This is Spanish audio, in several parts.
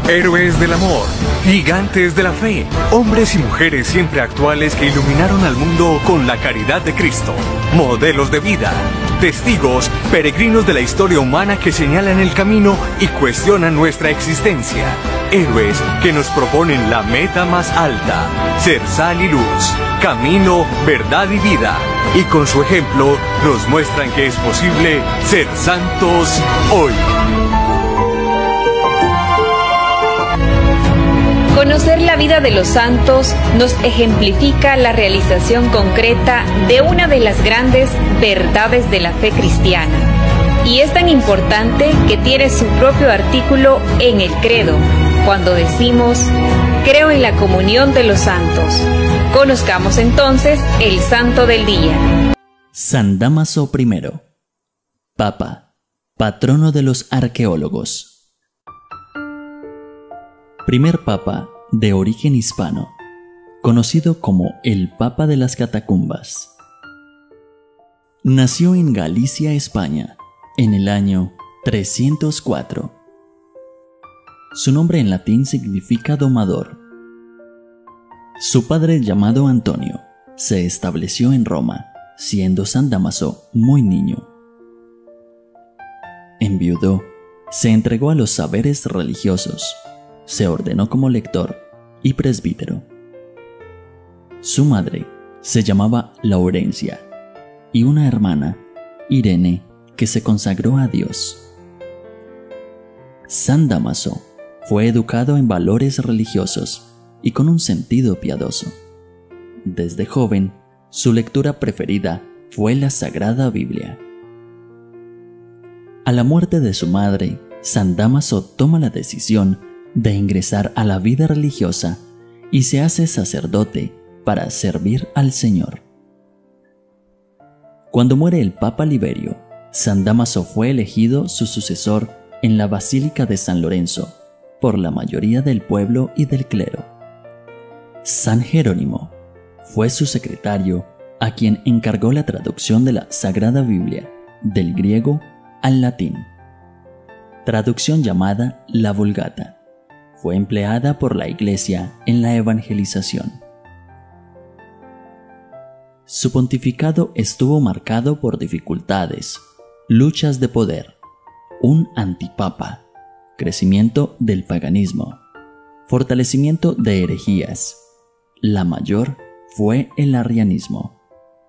Héroes del amor, gigantes de la fe, hombres y mujeres siempre actuales que iluminaron al mundo con la caridad de Cristo, modelos de vida, testigos, peregrinos de la historia humana que señalan el camino y cuestionan nuestra existencia. Héroes que nos proponen la meta más alta, ser sal y luz, camino, verdad y vida. Y con su ejemplo nos muestran que es posible ser santos hoy. Conocer la vida de los santos nos ejemplifica la realización concreta de una de las grandes verdades de la fe cristiana. Y es tan importante que tiene su propio artículo en el credo, cuando decimos, creo en la comunión de los santos. Conozcamos entonces el santo del día. San Dámaso I, Papa, patrono de los arqueólogos. Primer Papa de origen hispano, conocido como el Papa de las Catacumbas. Nació en Galicia, España, en el año 304. Su nombre en latín significa domador. Su padre, llamado Antonio, se estableció en Roma, siendo San Dámaso muy niño. Enviudó, se entregó a los saberes religiosos, se ordenó como lector y presbítero. Su madre se llamaba Laurencia y una hermana, Irene, que se consagró a Dios. San Dámaso fue educado en valores religiosos y con un sentido piadoso. Desde joven, su lectura preferida fue la Sagrada Biblia. A la muerte de su madre, San Dámaso toma la decisión de ingresar a la vida religiosa y se hace sacerdote para servir al Señor. Cuando muere el Papa Liberio, San Dámaso fue elegido su sucesor en la Basílica de San Lorenzo por la mayoría del pueblo y del clero. San Jerónimo fue su secretario, a quien encargó la traducción de la Sagrada Biblia del griego al latín, traducción llamada la Vulgata. Fue empleada por la Iglesia en la evangelización. Su pontificado estuvo marcado por dificultades, luchas de poder, un antipapa, crecimiento del paganismo, fortalecimiento de herejías. La mayor fue el arrianismo.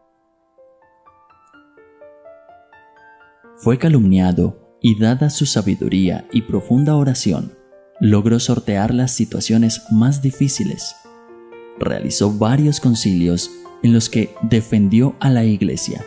Fue calumniado y, dada su sabiduría y profunda oración, logró sortear las situaciones más difíciles. Realizó varios concilios en los que defendió a la Iglesia.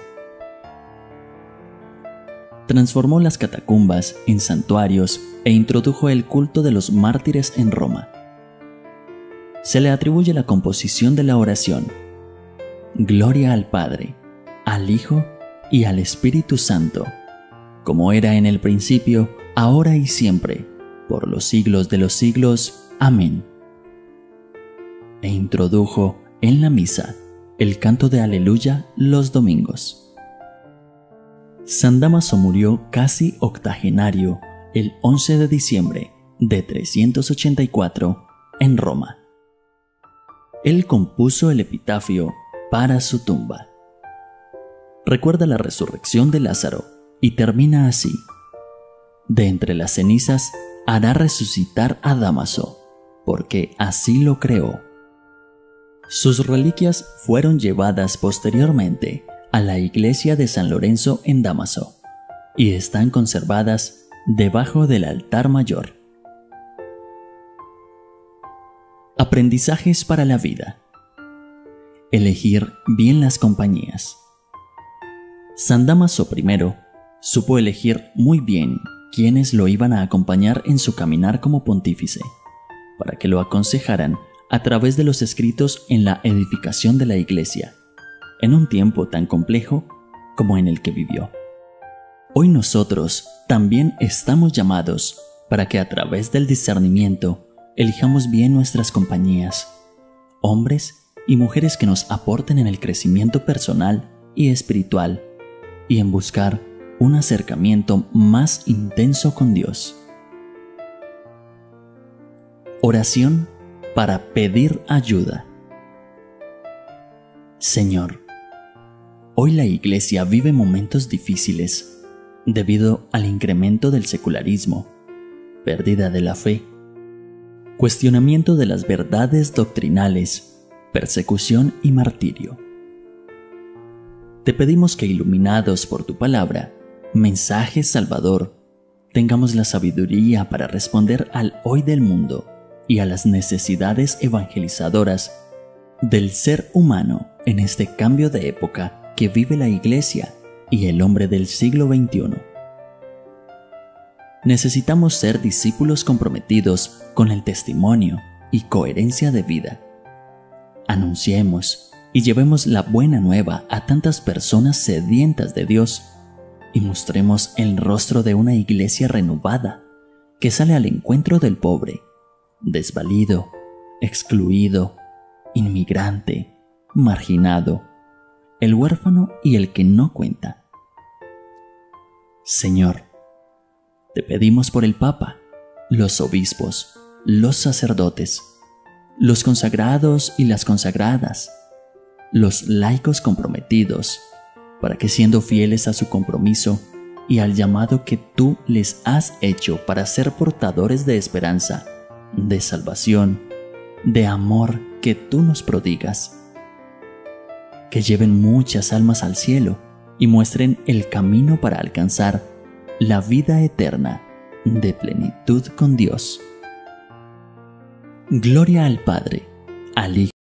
Transformó las catacumbas en santuarios e introdujo el culto de los mártires en Roma. Se le atribuye la composición de la oración: Gloria al Padre, al Hijo y al Espíritu Santo, como era en el principio, ahora y siempre, por los siglos de los siglos. Amén. E introdujo en la misa el canto de Aleluya los domingos. San Dámaso murió casi octogenario el 11 de diciembre de 384 en Roma. Él compuso el epitafio para su tumba. Recuerda la resurrección de Lázaro y termina así: de entre las cenizas hará resucitar a Dámaso, porque así lo creó. Sus reliquias fueron llevadas posteriormente a la iglesia de San Lorenzo en Dámaso y están conservadas debajo del altar mayor. Aprendizajes para la vida. Elegir bien las compañías. San Dámaso I supo elegir muy bien quienes lo iban a acompañar en su caminar como pontífice, para que lo aconsejaran a través de los escritos en la edificación de la Iglesia, en un tiempo tan complejo como en el que vivió. Hoy nosotros también estamos llamados para que a través del discernimiento elijamos bien nuestras compañías, hombres y mujeres que nos aporten en el crecimiento personal y espiritual, y en buscar un acercamiento más intenso con Dios. Oración para pedir ayuda. Señor, hoy la Iglesia vive momentos difíciles debido al incremento del secularismo, pérdida de la fe, cuestionamiento de las verdades doctrinales, persecución y martirio. Te pedimos que, iluminados por tu palabra, mensaje salvador, tengamos la sabiduría para responder al hoy del mundo y a las necesidades evangelizadoras del ser humano en este cambio de época que vive la Iglesia y el hombre del siglo XXI. Necesitamos ser discípulos comprometidos con el testimonio y coherencia de vida. Anunciemos y llevemos la buena nueva a tantas personas sedientas de Dios y mostremos el rostro de una Iglesia renovada que sale al encuentro del pobre, desvalido, excluido, inmigrante, marginado, el huérfano y el que no cuenta. Señor, te pedimos por el Papa, los obispos, los sacerdotes, los consagrados y las consagradas, los laicos comprometidos, para que, siendo fieles a su compromiso y al llamado que tú les has hecho para ser portadores de esperanza, de salvación, de amor que tú nos prodigas, que lleven muchas almas al cielo y muestren el camino para alcanzar la vida eterna de plenitud con Dios. Gloria al Padre, al Hijo